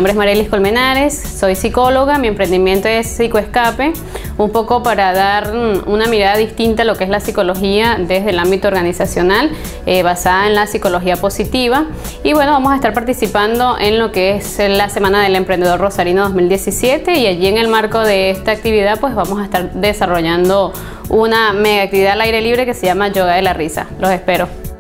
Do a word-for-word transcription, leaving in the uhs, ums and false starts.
nombre es Marelis Colmenares, soy psicóloga, mi emprendimiento es Psicoescape, un poco para dar una mirada distinta a lo que es la psicología desde el ámbito organizacional, eh, basada en la psicología positiva. Y bueno, vamos a estar participando en lo que es la Semana del Emprendedor Rosarino dos mil diecisiete, y allí en el marco de esta actividad pues vamos a estar desarrollando una mega actividad al aire libre que se llama Yoga de la Risa. Los espero.